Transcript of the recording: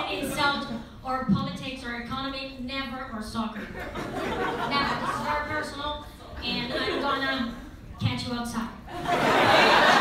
insult or politics or economy, never, or soccer. Never. This is very personal, and I'm gonna catch you outside.